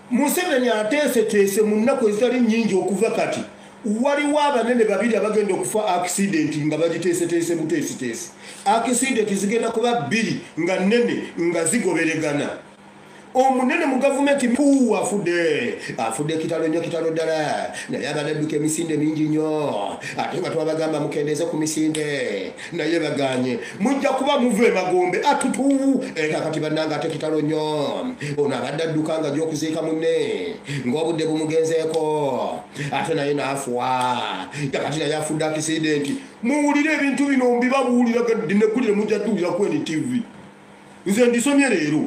Museveni ateeseteese mu nnaku ezitali nnyingi okuva kati waliwo abanene babiri abagenda okufa accident nga bagiteeseteese buteesiteesi. Accident zigenda kuba bbiri nga nnene nga zigoberegana. Omunene mu gavumenti afudde kitalo nnyo kitalo ddala naye abadadduka emisinde mingi nnyo ate nga twabagamba mukendeeze ku misinde naye baganye mujja kuba muve magombe atutu era kati bannanga ate kitalo nnyo ono abadadduka nga gy'okuziika munne ng'obudde bumugenzeeko ate naye n'afuwa kati naye afudde accident. Muwulire ebintu bino mbibabuulira gadde nekulire mujja tuwulira ku NTV. Nze ndisomye leero.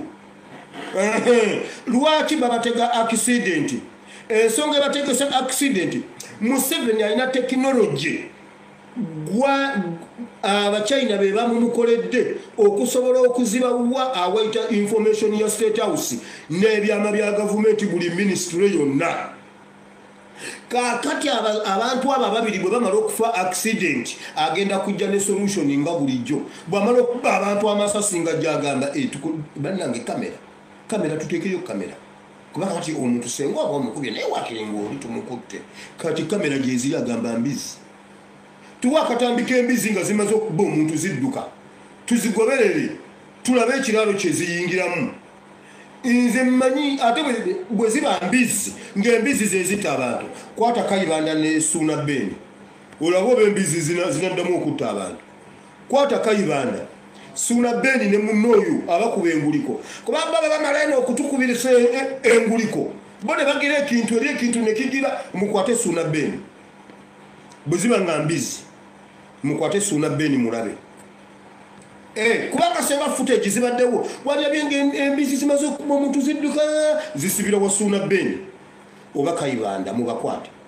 Lwaki babatega accident? Ensonga bategesa accident. Museveni alina technology gwa abachina be bamumukoledde okusobola okuziba wa awaita information ya state house n'ebyama bya government buli ministry yonna. Kakati abantu aba babiri bwe bamala okufa accident agenda kujja ne solution nga bulijjo. Bwamala okuba abantu amasasi nga jagamba bannange kamera tutekeyo kamera kubanga kati omuntu senga omukubye naye wakiringo oli tumukutte kati kamera gyeziri agamba mbizi tuwa katambika embizi nga zimaze okuba omuntu zidduka tuzigoberere tulabe ekiralo kyeziyingiramu. Nze mmanyi ate bwe ziba mbizi ng'embizi ze zita abantu kwata Kayibanda ne Suna Beni olaba oba embizi zinaddamu okutta abantu. Kwata Kayibanda Suna Beni ne munnoyo abakuba enguliko kuba baba bamala eno okutukubirisa enguliko bo ne bagira ekintu eri ekintu ne kigira mukwate Suna Beni bwe ziba nga mbizi mukwate Suna Beni mulabe. Kubanga seba footage zibaddewo waliya byenge embizi zimaze okuba omuntu zidduka zisibira wa Suna Beni oba Kayibanda mubakwate.